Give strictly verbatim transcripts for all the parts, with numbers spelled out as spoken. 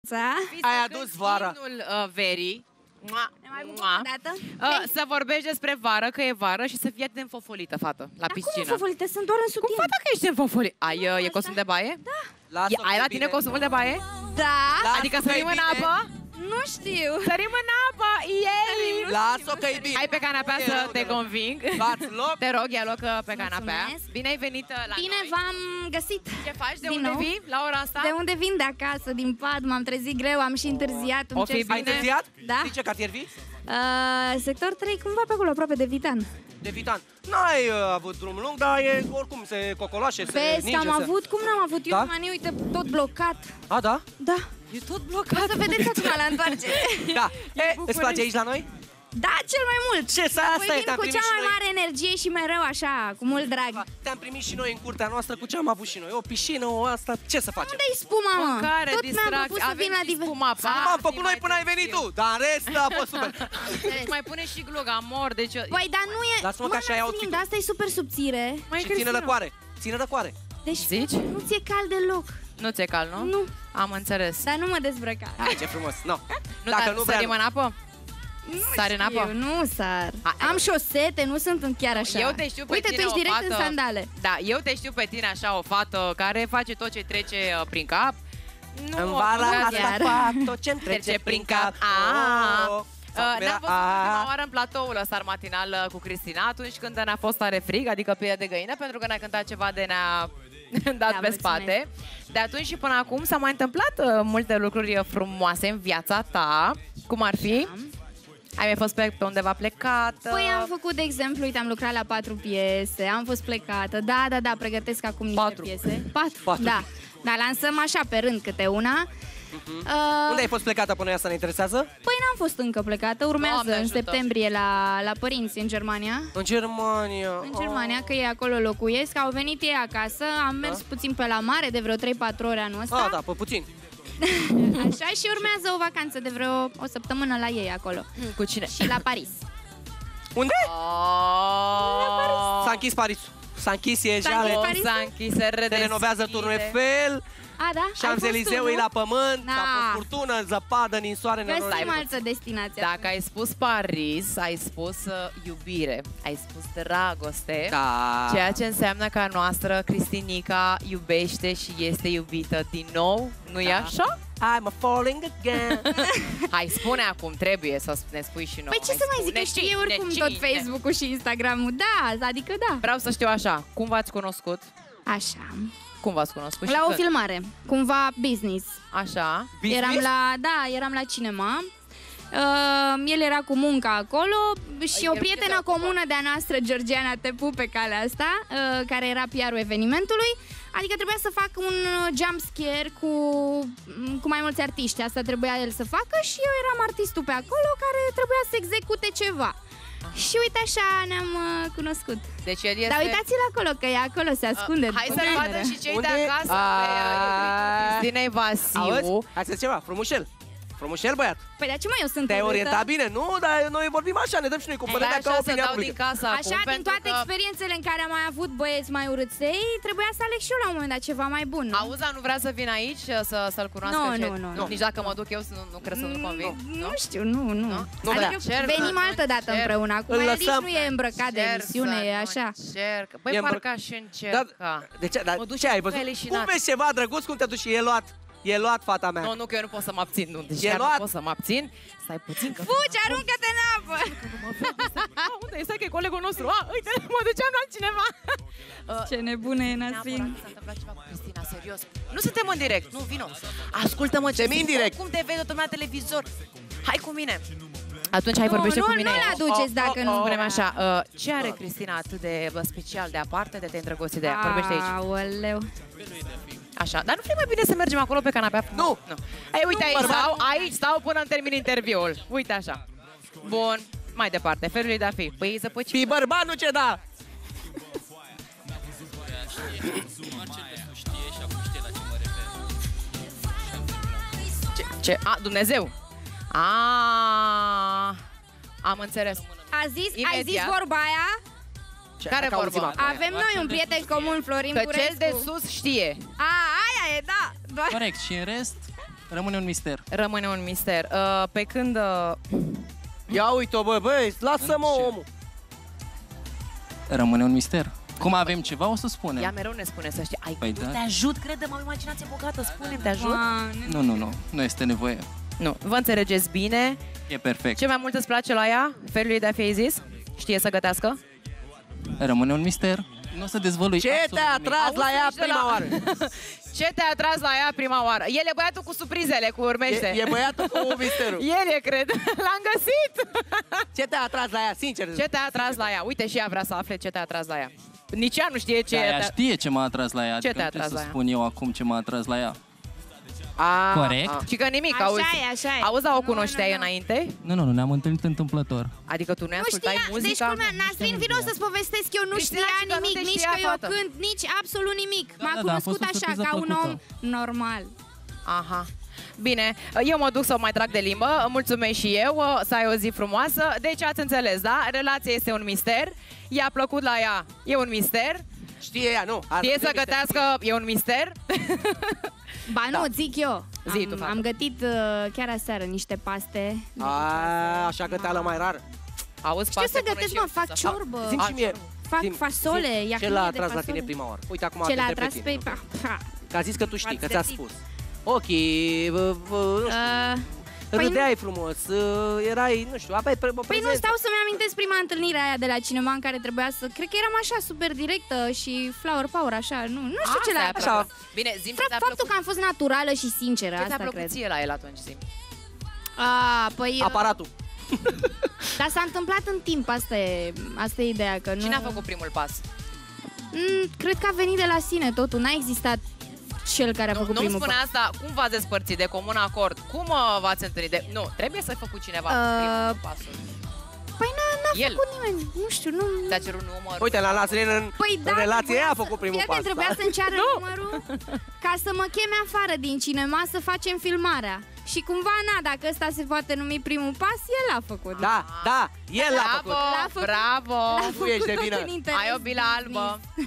Ai adus vara. Uh, verii. Uh, să vorbești despre vară, că e vară și să fii atât de înfofolită, fată, la Dar piscină. cum înfofolită? Sunt doar în sutin. Cum, fata, că ești înfofolită? Ai, uh, e costum de baie? Da. E, ai la tine costumul de baie? Da. Adică sărim în apă? Nu știu. Sărim în apă, ei! Lasă-o că e bine. Hai pe canapea să te conving. Luați loc. Te rog, ia loc pe canapea. Mulțumesc. Bine ai venit la Bine noi. v-am găsit. Ce faci? De Din unde nou. vii la ora asta? De unde vin? De acasă, din pat. M-am trezit greu, am și întârziat. O fi bine? Ai întârziat? Da. Din ce cartier vii? Uh, sector trei, cumva pe acolo, aproape de Vitan. De Vitan. N-ai uh, avut drum lung, dar e oricum se cocoloașe, se Vezi ninge. că am se... avut, cum n-am avut eu, Da? mani, uite, tot blocat. A, da? Da. E tot blocat. O să vedeți acum la întoarcere. Da. E, îți place aici la noi? Da, cel mai mult. Ce să asta Păi e, vin te-am cu primit cea și mai noi. mare energie și mereu așa, cu mult drag. Te-am primit și noi în curtea noastră cu ce am avut și noi. O piscină, o asta, ce să facem? Unde-i spuma, mă? Mâncare, Tot mi-am distracție, propus să avem vin la și diver... spuma, pa. Nu m-am făcut noi până ai venit tu, dar în rest a fost super. Mai pune și gluga, mor, deci... Păi, dar nu e... Lasă-mă că așa e Nasrin, outfit-ul. dar asta e super subțire. Mai Și ține răcoare, ține răcoare. Deci Zici? nu ți-e cald deloc. Nu ți-e cald, nu? Nu. Am înțeles. Dar nu mă dezbrăca. Hai, ce frumos, no. Nu, Dacă dar nu vrea, sărim nu. în apă? Sari în apă? Eu nu sar. A, Am șosete, nu sunt în chiar așa. Eu te știu pe Uite, tine tu ești o direct fată... în sandale. Da, eu te știu pe tine așa, o fată care face tot ce trece uh, prin cap. Nu În o vara fac asta iar. fac tot ce-mi trece prin cap. Ah. Oh, Uh, sau Ne-am văzut ah. ultima oară în platoul ăsta matinal uh, cu Cristina, atunci când ne-a fost tare frig, adică piele de găină, pentru că ne-a cântat ceva de ne-a dat Da, pe mulțumesc. spate. De atunci și până acum s-au mai întâmplat uh, multe lucruri uh, frumoase în viața ta, cum ar fi? Ai mai fost pe, pe undeva plecat? uh, Păi am făcut, de exemplu, uite, am lucrat la patru piese, am fost plecată. Da, da, da, pregătesc acum niște Patru. piese. Patru. Patru. Da. Dar lansăm așa pe rând câte una. Uh, Unde ai fost plecată până asta ne interesează? Păi n-am fost încă plecată, urmează Doamne în ajută. septembrie la, la părinți în Germania. În Germania. În Germania, că ei acolo locuiesc, au venit ei acasă, am mers Da? puțin pe la mare, de vreo trei patru ore anul ăsta. Ah, da, pe puțin. Așa, și urmează o vacanță de vreo o săptămână la ei acolo. Cu cine? Și la Paris. Unde? Oh. S-a închis Parisul. S-a închis, e S-a jale. închis Oh, Parisul? s-a închis, se Se redeschide. renovează turnul Eiffel. A, da? Ai Șanzelizeul fost e tu, la nu? pământ. Da. A fost furtună, zăpadă, ninsoare, Găsim nenorocire. altă destinație. Dacă ai spus Paris, ai spus uh, iubire, ai spus dragoste, Da. ceea ce înseamnă că a noastră Cristinica iubește și este iubită din nou, nu-i Da. așa? I'm a falling again. Hai, spune acum, trebuie să ne spui și nouă. Păi ce Hai, să mai zic, spune că știe oricum cine. tot Facebook-ul și Instagram-ul. Da, adică da. Vreau să știu așa, cum v-ați cunoscut? Așa. Cum v-ați cunoscut? și La o când? filmare, cumva business. Așa. Business? Eram la, da, eram la cinema. Uh, el era cu munca acolo și El o cu ce prietenă se ocupa? comună de-a noastră, Georgiana Tepu, pe calea asta, uh, care era P R-ul evenimentului. Adică trebuia să facă un uh, jump scare cu, cu mai mulți artiști. Asta trebuia el să facă și eu eram artistul pe acolo care trebuia să execute ceva. Și uite așa ne-am uh, cunoscut. Deci el este... Dar uitați-l acolo, că e acolo, se ascunde. Uh, hai după să-l cameră. vadă și cei Unde? de acasă. A- Pe, uh, Cristinei Vasiu. Auzi? Hai să ceva, frumușel. Frumușel, băiat. Păi de ce mai eu sunt Te-ai urâtă? orientat bine? Nu, dar noi vorbim așa, ne dăm și noi cu părerea Stai ca așa să opinia dau din publică. casă acum, Așa, din pentru toate că... experiențele în care am mai avut băieți mai urâței, trebuia să aleg și eu la un moment dat ceva mai bun. nu? Auza, nu vrea să vină aici să, să-l cunoască? Nu, ce- nu, nu, nu. Nici dacă mă duc eu, să nu, nu cred să nu conving? Nu, nu știu, nu, nu. Nu? Nu, Adică da. Cerc, venim nu, altă dată cerc. împreună. Acum Îl el nici lăsăm. nu e îmbrăcat de Încerc emisiune, să e nu așa. Încerc. Băi, E îmbră- parcă aș încerca. De ce? Dar Mă duc ce ai cu văzut? felișinat. Cum vezi ceva drăguț, cum te duci? E luat. E luat, fata mea. Nu, nu, că eu nu pot să mă abțin. Nu, deci E chiar luat. nu pot să mă abțin. Stai puțin că... Fugi, aruncă-te în apă! Ah, unde e? Stai că e colegul nostru. Ah, uite, mă duceam la altcineva. Uh, Ce nebună e Neapărat Nasrin. s-a întâmplat ceva cu Cristina, serios. Nu suntem în direct, nu, vino. Ascultă-mă, ce Suntem indirect. Cum te vezi tot la televizor? Hai cu mine. Atunci hai vorbește nu, cu nu, mine. nu-l aduceți dacă nu Spune-mi vrea. așa, uh, ce are Cristina atât de bă, special de aparte de te îndrăgostit de ea? Vorbește aici. Aoleu. Așa, dar nu fi mai bine să mergem acolo pe canapea? Nu. nu. Ei, uite, Nu, aici bărbat. stau, aici stau până îmi termin interviul. Uite așa. Bun, mai departe, felul de a fi. Păi zăpăci. Fi bărbat, nu ce da. Ce? ce? A, Dumnezeu. A, am înțeles. A zis, ai zis Imediat. vorba aia? Ce, Care dacă auzim vorba? acum? Avem noi un prieten comun, Florin Că Burescu. cel de sus știe. A, aia e, da. Doar... Corect, și în rest, Rămâne un mister. Rămâne un mister. Uh, pe când... Uh... Ia uite-o, bă, băi, lasă-mă omul. Rămâne un mister. Cum avem ceva, o să spunem. Ea mereu ne spune să știi. Ai, păi nu da. te ajut, crede-mă, am imaginație bogată, spune-mi, te ajut. Nu, nu, nu, nu este nevoie. Nu, vă înțelegeți bine. E perfect. Ce mai mult îți place la ea? Felul ei de a fi zis? Știe să gătească? Rămâne un mister. Nu o să dezvălui. Ce te-a atras la ea prima oară? Ce te-a atras la ea prima oară? El e băiatul cu surprizele, cu urmește. E, e băiatul cu misterul. El e, cred. L-am găsit. Ce te-a atras la ea, sincer? Ce te-a atras la ea? Uite și ea vrea să afle ce te-a atras la ea. Nici ea nu știe ce... Da, ea știe ce m-a atras la ea. Ce adică te-a nu trebuie atras la să ea? spun eu acum ce m-a atras la ea. A, Corect. a. Și că nimic, Așa auzi. e, așa e. Auzi, dar o Nu, cunoșteai nu, nu. înainte? Nu, nu, nu, ne-am întâlnit întâmplător. Adică tu nu Nu ascultai știa, deci muzica? culmea, Nasrin, vino să-ți povestesc, eu nu Cristina, știa și că nu nimic, te nici știa, că eu fată. cânt, nici absolut nimic. Da, M-a da, da, a fost cunoscut o așa, surpriză ca un om plăcută. normal. Aha. Bine, eu mă duc să o mai trag de limbă, mulțumesc și eu, să ai o zi frumoasă. Deci ați înțeles, da? Relația este un mister, i-a plăcut la ea, e un mister. Știe ea, nu. Știe să gătească, e un mister. Ba nu, Da. zic eu. Zi tu, Am, fată. am gătit uh, chiar aseară niște paste. A, așa găteală mai rar. Auzi, Știu paste să bună gătesc, și mă, eu fac știu să fac. ciorbă. Zi-mi și mie. Fac Zi-mi, fasole, zi-mi, iacnie Ce l-a de atras la fasole. tine prima oară? Uite, acum Ce te l-a întreb atras tine. pe... Ha. Că a zis că tu știi, M-ați că ți-a trezit. spus. Ok, bă, bă, nu știu, Uh, Păi râdeai frumos, uh, erai, nu știu, aveai pre- o Păi nu prezență. stau să-mi amintesc prima întâlnire aia de la cinema în care trebuia să... Cred că eram așa, super directă și flower power, așa, nu, nu știu ce Asta le-a e atras. plăcut. Bine, zi-mi ce Fra- ți-a Faptul plăcut. că am fost naturală și sinceră, Ce ți-a asta plăcut cred. ție la el atunci, zi? A, păi... Aparatul. Dar s-a întâmplat în timp, asta e, asta e ideea, că nu... Cine a făcut primul pas? Mm, cred că a venit de la sine totul, n-a existat cel care a Nu, făcut nu-mi primul spune pas. asta, cum v-ați despărțit de comun acord? Cum uh, v-ați întâlnit? De... Nu, trebuie să-i făcut cineva Uh, primul pasul. Păi n-a, n-a El. făcut nimeni, nu știu, nu... Ți-a cerut număr? Uite, la Nasrin în, Păi în da, relație trebuia ea a să- făcut primul fii pas. atent, trebuia da? să-mi ceară numărul ca să mă cheme afară din cinema să facem filmarea. Și cumva, na, dacă ăsta se poate numi primul pas, el a făcut. Da, da, el l-a Bravo, făcut. L-a făcut. bravo! L-a Nu ești de făcut vină. tot în interes Ai o bilă albă.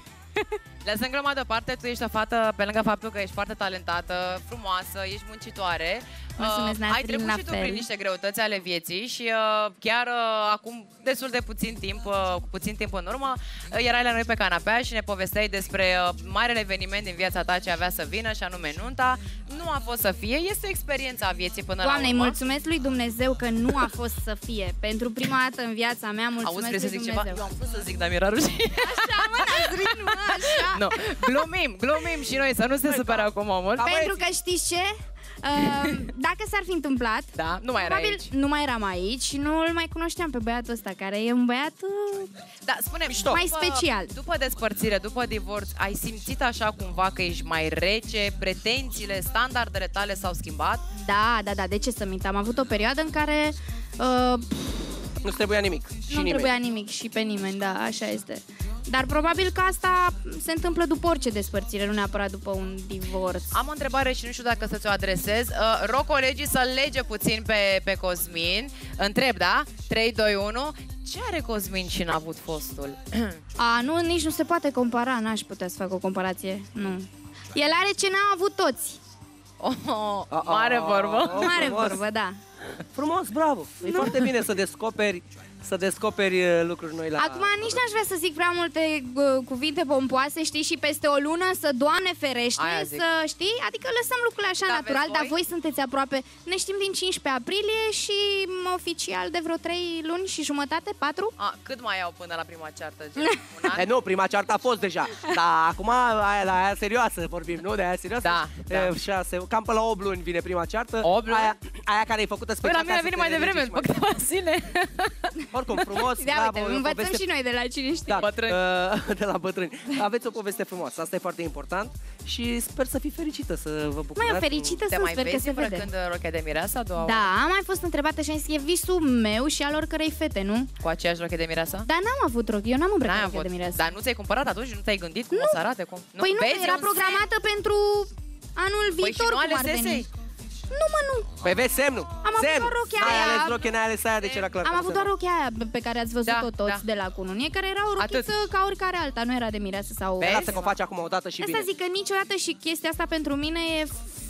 Lăsând gluma deoparte, tu ești o fată, pe lângă faptul că ești foarte talentată, frumoasă, ești muncitoare. Mulțumesc, uh, ai Nasrin, trecut la și tu fel. prin niște greutăți ale vieții și uh, chiar uh, acum destul de puțin timp, uh, cu puțin timp în urmă, uh, erai la noi pe canapea și ne povesteai despre uh, marele eveniment din viața ta ce avea să vină, și anume nunta. Nu a fost să fie, este o experiență a vieții până Doamne, la îi urmă. mulțumesc lui Dumnezeu că nu a fost să fie. Pentru prima dată în viața mea, Auzi, mulțumesc vrei să lui zic ceva? Dumnezeu. Eu am vrut să zic, dar mi-era rușine. Așa, mă, Nasrin, mă, așa. Nu, glumim, glumim și noi, să nu se supere acum omul. Pentru că știți ce? Uh, dacă s-ar fi întâmplat, Da, nu mai era probabil aici. nu mai eram aici și nu îl mai cunoșteam pe băiatul ăsta, care e un băiat uh, Da, spune mai special. După despărțire, după divorț, ai simțit așa cumva că ești mai rece, pretențiile, standardele tale s-au schimbat? Da, da, da, de ce să mint? Am avut o perioadă în care uh, Nu-ți trebuia nimic. Și nu nimeni. trebuia nimic și pe nimeni, da, așa este. Dar probabil că asta se întâmplă după orice despărțire, nu neapărat după un divorț. Am o întrebare și nu știu dacă să ți-o adresez. Uh, rog colegii să lege puțin pe, pe Cosmin. Întreb, da? trei, doi, unu. Ce are Cosmin și n-a avut fostul? A, nu, nici nu se poate compara, n-aș putea să fac o comparație, nu. El are ce n-au avut toți. Oh, oh, mare vorbă. Oh, Mare frumos. vorbă, da. Frumos, bravo. E foarte bine să descoperi, să descoperi uh, lucruri noi la... Acum nici n-aș vrea să zic prea multe uh, cuvinte pompoase, știi, și peste o lună să Doamne ferește, Aia zic. să știi, adică lăsăm lucrurile așa Da, natural, vezi dar voi? voi sunteți aproape, ne știm din cincisprezece aprilie și m, oficial de vreo trei luni și jumătate, patru? A, cât mai au până la prima ceartă? Gen, un an? E, nu, prima ceartă a fost deja. Dar acum aia, la aia serioasă vorbim, nu? De aia serioasă? Da, E, da. șase, cam până la opt luni vine prima ceartă. opt luni? Aia, aia care e făcută Păi special. la mine ca a să venit te mai devreme, ridici după câteva zile. Oricum, frumos, Da, bravo, uite, e o învățăm poveste- și noi de la cine știe. Da, Bătrâni. uh, de la bătrâni. Aveți o poveste frumoasă, asta e foarte important și sper să fii fericită, să vă bucurați. Mai o fericită Te să mai sper că vezi se vede. îmbrăcând rochea de mireasă a doua oară? Da, am mai fost întrebată și am zis, e visul meu și al oricărei fete, nu? Cu aceeași rochie de mireasă? Dar n-am avut rochi, eu n-am îmbrăcat N-ai rochia de avut. mireasă. Dar nu ți-ai cumpărat atunci? Nu te-ai gândit cum o să arate? Cum? Păi nu, Vezi, e era un programată pentru anul Păi și viitor, nu cum ar alesesei? veni. Nu, mă, nu. Păi vezi semnul. Am avut semnul. doar rochia N-ai aia. ales rochie, n-ai ales aia, deci era clar. Am că nu avut se doar va. rochia aia pe care ați văzut-o Da, toți da. de la cununie, care era o rochiță Atât. ca oricare alta, nu era de mireasă sau... Păi lasă că o faci acum o dată și Asta bine. zic că niciodată și chestia asta pentru mine e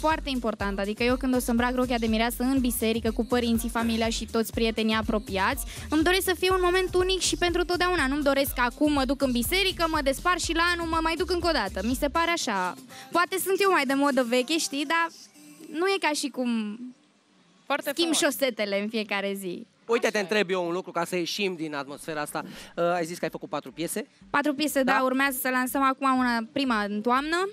foarte important. Adică eu când o să îmbrac rochia de mireasă în biserică cu părinții, familia și toți prietenii apropiați, îmi doresc să fie un moment unic și pentru totdeauna. Nu-mi doresc că acum mă duc în biserică, mă despar și la anul mă mai duc încă o dată. Mi se pare așa. Poate sunt eu mai de modă veche, știi, dar nu e ca și cum Foarte schimb frumos. șosetele în fiecare zi. Uite, te întreb eu un lucru ca să ieșim din atmosfera asta. Uh, ai zis că ai făcut patru piese. Patru piese, da, Da? da urmează să lansăm acum una, prima în toamnă.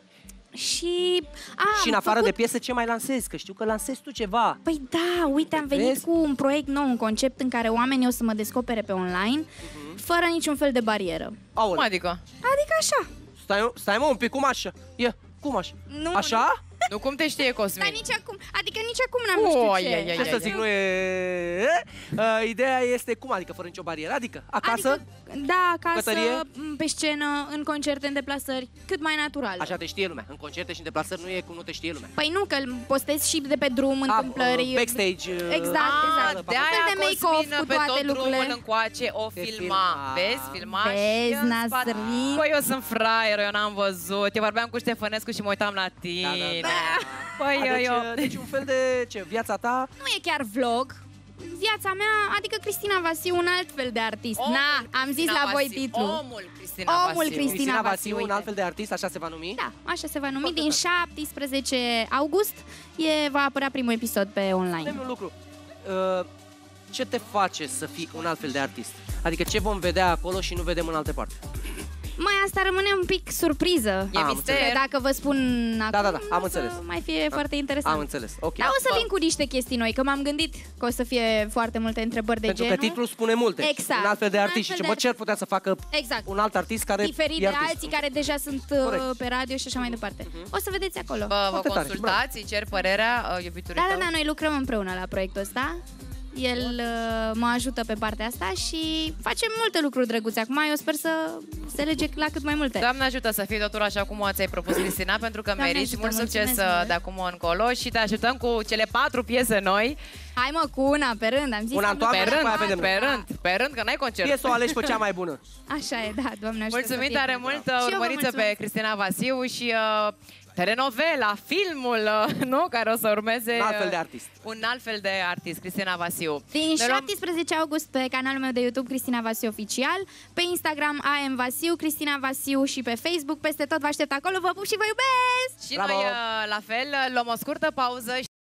Și... A, Și în am afară făcut... de piese, ce mai lansezi? Că știu că lansezi tu ceva. Păi da, uite, am venit Vezi? cu un proiect nou, un concept în care oamenii o să mă descopere pe online, Mhm. fără niciun fel de barieră. Aole. Cum adică? Adică așa. Stai, stai mă un pic, cum așa? Ia, cum așa? Nu, Așa? Nu cum te știe Cosmin? Dar nici acum, adică nici acum n-am nu știu Oh, ce. ia, ia, Ce ia, să ia. zic, nu e... Uh, ideea este cum, adică fără nicio barieră? Adică acasă, Adică, da, acasă, Bucătărie? m, pe scenă, în concerte, în deplasări, cât mai natural. așa te știe lumea. În concerte și în deplasări nu e cum nu te știe lumea. Păi nu, că îl postez și de pe drum, A, întâmplări. uh, backstage. uh, Exact, Ah, exact. de Un fel aia de make-off Cosmin cu pe toate tot lucrurile. drumul încoace o Te filma. filma. Vezi? Filma Vezi, și în spate. Nasrin? Păi eu sunt fraier, eu n-am văzut. Eu vorbeam cu Ștefănescu și mă uitam la tine. Da, da, da. Păi A, eu, deci, eu... uh, deci un fel de, ce, viața ta? Nu e chiar vlog. Viața mea, adică Cristina Vasiu, un alt fel de artist. Omul Na, am zis Cristina la voi Vasiu. titlul. Omul Cristina Omul Vasiu. Cristina Cristina Vasiu, Vasiu, un uite. alt fel de artist, așa se va numi? Da, așa se va numi. Din șaptesprezece august e, va apărea primul episod pe online. Spune-mi un lucru. Uh, ce te face să fii un alt fel de artist? Adică ce vom vedea acolo și nu vedem în alte părți? Mai asta rămâne un pic surpriză. E Am mister. Că dacă vă spun acum, Da, da, da, am o să înțeles. mai fie foarte interesant. Am înțeles, ok. Dar o să vin cu niște chestii noi, că m-am gândit că o să fie foarte multe întrebări de Pentru genul. că titlul spune multe. Exact. Un alt fel de Un artist. alt Și fel ce, de bă, ce ar putea să facă Exact. un alt artist care Diferit e de artist? alții care deja sunt Corect. uh, pe radio și așa mai departe. O să vedeți acolo. Vă, vă Foarte tare, consultați, îi cer părerea uh, iubitului Da, da, tău? da, noi lucrăm împreună la proiectul ăsta. El uh, mă ajută pe partea asta și facem multe lucruri drăguțe. Acum eu sper să se lege la cât mai multe. Doamne ajută să fie totul așa cum ți-ai propus, Cristina, pentru că Doamne meriți ajută, mult succes mulțumesc uh, mult. de acum încolo și te ajutăm cu cele patru piese noi. Hai mă, cu una pe rând, am zis. Una am în toamnă Pe și rând, după aia vedem. pe rând, pe rând, că n-ai concert. Fie să o alegi pe cea mai bună. Așa e, da, Doamne ajută. să Mulțumim fie tare bine. mult, Și eu vă urmăriți pe mulțumesc. Cristina Vasiu și uh, telenovela, filmul, uh, nu, care o să urmeze. Un alt fel de uh, artist. Un alt fel de artist, Cristina Vasiu. Din Ne luăm- șaptesprezece august pe canalul meu de YouTube Cristina Vasiu Oficial, pe Instagram A M Vasiu, Cristina Vasiu și pe Facebook, peste tot vă aștept acolo, vă pup și vă iubesc! Și Bravo! noi, uh, la fel, luăm o scurtă pauză.